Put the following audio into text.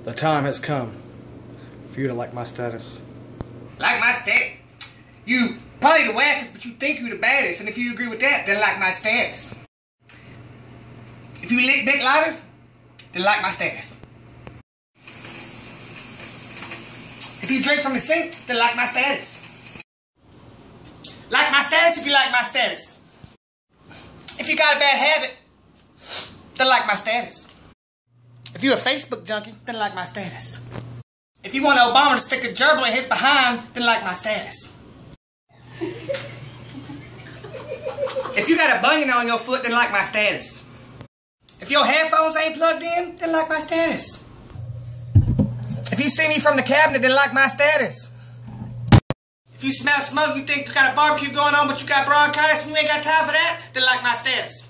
The time has come for you to like my status. Like my status? You probably the wackest, but you think you the baddest. And if you agree with that, then like my status. If you lick big lighters, then like my status. If you drink from the sink, then like my status. Like my status if you like my status. If you got a bad habit, then like my status. If you a Facebook junkie, then like my status. If you want Obama to stick a gerbil in his behind, then like my status. If you got a bunion on your foot, then like my status. If your headphones ain't plugged in, then like my status. If you see me from the cabinet, then like my status. If you smell smoke, you think you got a barbecue going on, but you got bronchitis and you ain't got time for that, then like my status.